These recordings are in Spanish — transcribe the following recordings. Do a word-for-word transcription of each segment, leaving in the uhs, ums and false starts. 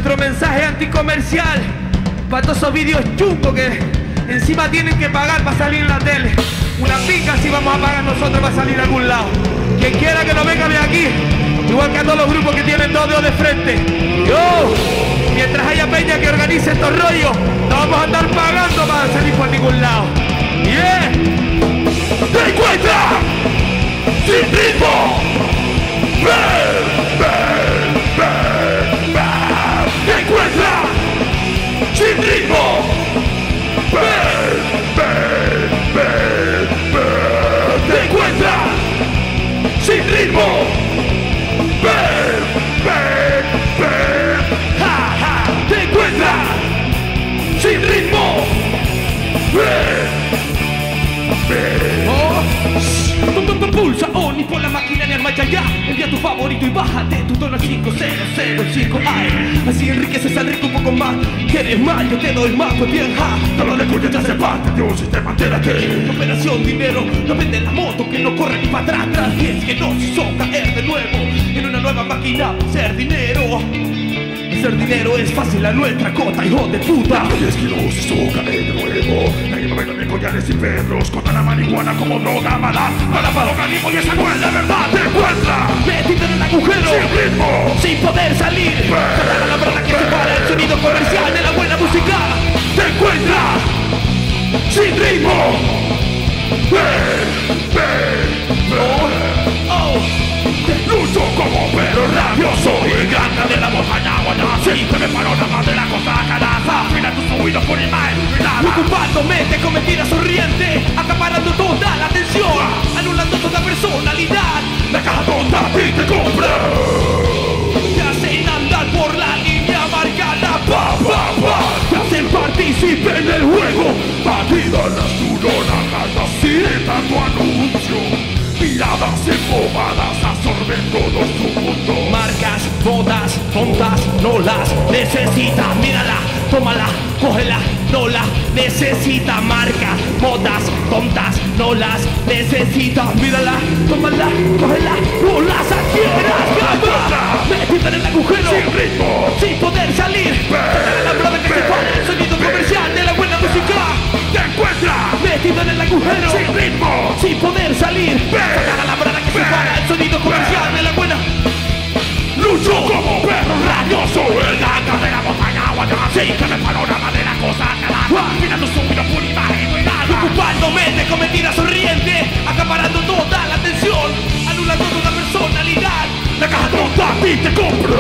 nuestro mensaje anticomercial para todos esos vídeos chungos que encima tienen que pagar para salir en la tele. Una pica si vamos a pagar nosotros para salir a algún lado. Quien quiera que nos venga de aquí, igual que a todos los grupos que tienen dos dedos de frente. Yo, mientras haya peña que organice estos rollos, no vamos a andar pagando para salir por ningún lado. Yeah. ¡Te encuentras sin ritmo! ¡Ven, ven, ven, ven! ¡Te encuentras sin ritmo! ¡Ven, ven, ven, ven! ¡Te encuentras sin ritmo! ¡Ven, ven, ven! ¡Ja, ja! ¡Te encuentras sin ritmo! ¡Ven! Oh, pulsa Oni por la máquina de arma ya ya. Envía tu favorito y bájate tu tono cinco cero cero cinco. Ay, así enriqueces al rico un poco más. ¿Quieres más? Yo te doy más, pues bien, ja. Todo le cuya te hace parte de un sistema entérate. Operación dinero, no vende la moto que no corre ni para atrás. Tras diez que nos hizo caer de nuevo en una nueva máquina para hacer dinero. Hacer dinero es fácil, la nuestra cota, hijo de puta. diez kilos hizo caer de nuevo. Nadie me vende collares y perros. Contra la marihuana como droga mala. Para para organismo y esa no es la verdad. Te encuentra metido en el agujero, sin ritmo, sin poder salir. Cerrada la brada que separa el sonido comercial de la buena música. Te encuentra sin ritmo. Ven, ven, ven. Oh, oh. Lucho como perro rabioso y grande de la montaña guayana. Siempre me paro nada de la cosa caraza. Afina tus oídos por imagen nada. Ocupándome con mentira sonriente, acaparando toda la atención, anulando toda personalidad. La caja tonta a ti te compra. Te hacen andar por la línea marcada, pa, pa, pa. Te hacen partícipe en el juego. Batidas las neuronas, así tanto anuncio. Miradas embobadas absorben todo su mundo. Marcas, bodas, tontas, no las necesita. Mírala, tómala, cógela, no la necesita. Marcas, bodas, tontas, no las necesita. Mírala, tómala, cógela, no las adquieras. ¡Gama! Metida en el agujero, sin ritmo, sin poder salir. Ven, la brada que se para el sonido comercial de la buena música. Te encuentra metido en el agujero, sin ritmo, sin poder salir. Sacar a la brada que se para el sonido comercial de la buena. Lucho como perro rabioso, el ganga de la montaña guayana. Sí, que me panorama de la cosa caraja. Mira tu subido por imagen no hay nada. Ocupándome con mentira sonriente, acaparando toda la atención, anulando toda personalidad. La caja tonta a ti te compra.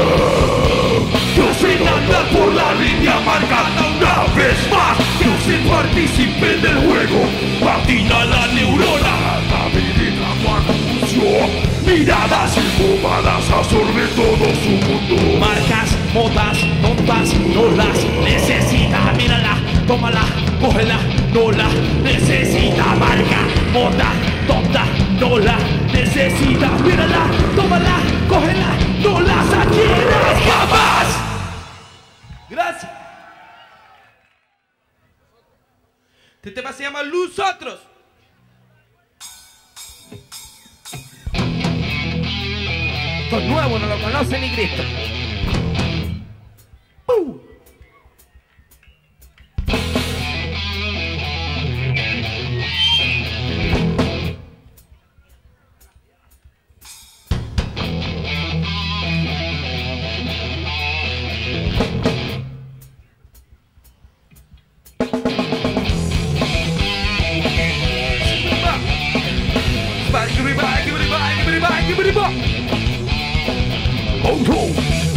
Yo sé andar por la línea marcada una vez más. Yo soy partícipe del juego. Patina la neurona. Habilita tu anuncio. Miradas embobadas absorben todo su mundo. Marcas, botas, tontas, no las necesita. Mírala, tómala, cógela, no la necesita. Marca, bota, tonta, no la necesita. Mírala, tómala, cógela, no las adquieras jamás. Gracias. Este tema se llama Lusotros. Esto es nuevo, no lo conoce ni Cristo. ¡Uh! Oh, oh.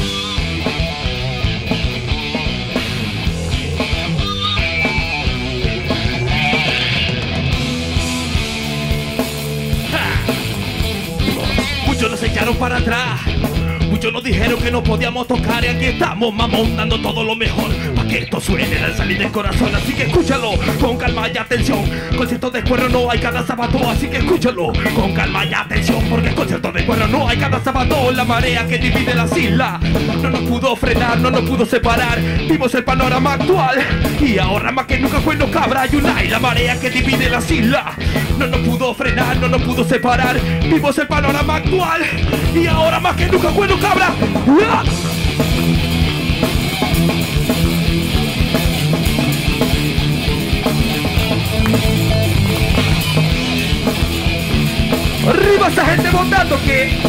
Muchos nos echaron para atrás, muchos nos dijeron que no podíamos tocar, y aquí estamos, mamón, dando todo lo mejor pa' que esto suene al salir del corazón. Así que escúchalo con calma y atención. Conciertos de cuerno no hay cada sábado, así que escúchalo con calma y atención, porque conciertos de cuerno no hay cada sábado. La marea que divide las islas no nos pudo frenar, no nos pudo separar. Vimos el panorama actual y ahora más que nunca cuando cabra y una. Y la marea que divide las islas no nos pudo frenar, no nos pudo separar. Vimos el panorama actual y ahora más que nunca cuando cabra. ¡Ah! toda esa gente votando que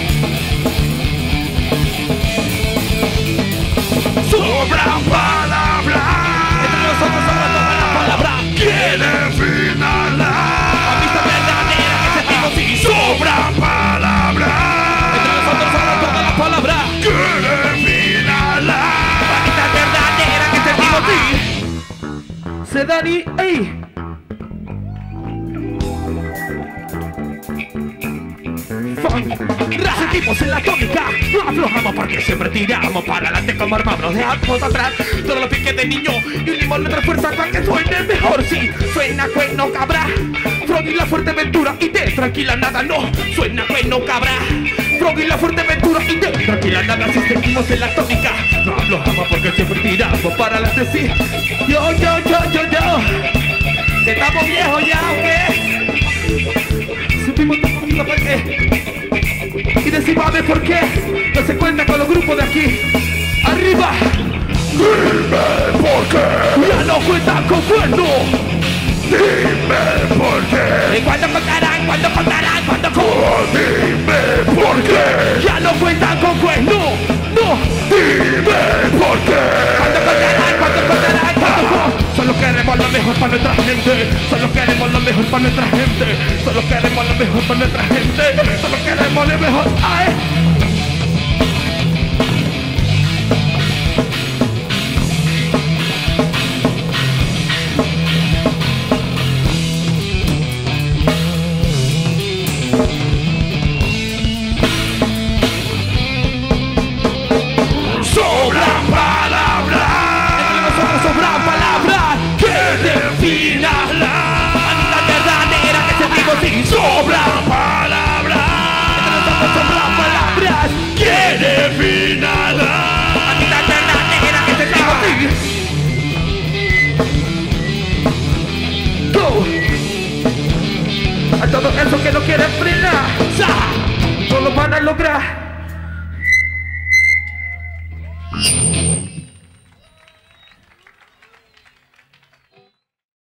sobran palabras. entre nosotros sobran todas las palabras. Quieren finalar. Amistad verdadera que sentimos y Sobran palabras. entre nosotros sobran todas las palabras. Quieren finalar. Amistad verdadera que sentimos y se Dani, ey. Sentimos en la tónica, no aflojamos porque siempre tiramos para adelante como armamos, dejamos atrás todos los piques de niño y unimos nuestra fuerza para que suene mejor. Sí, suena cueno cabra, Frog y la Fuerteventura y de tranquila nada no, suena cueno cabra, Frog y la Fuerteventura y de tranquila nada. Si seguimos en la tónica, no aflojamos porque siempre tiramos para adelante. Sí, yo, yo, yo, yo, yo, que estamos viejos ya, ¿o qué? Subimos tónica para qué. Y decimos a ver por qué no se cuenta con los grupos de aquí arriba. Dime por qué. Ya no cuentan con cuerno. Dime por qué. ¿Y cuándo contarán? ¿Cuándo contarán? ¿Cuándo con? Oh, dime por qué. Ya no cuentan con cuerno. No. Dime por qué. ¿Cuándo contarán? ¿Cuándo contarán? ¿Cuándo con? Solo queremos lo mejor para nuestra gente. Solo queremos lo mejor para nuestra gente. Solo queremos lo mejor para nuestra gente. Solo queremos lo mejor. ¡Ay! Sobran palabras. Entre nosotros sobran palabras que definan la amistad verdadera que sentimos y sobran Palabras. entre nosotros sobran palabras que Defina la amistad verdadera que sentimos y go a todos esos que no quieren frenar, ¡sa! No lo van a lograr.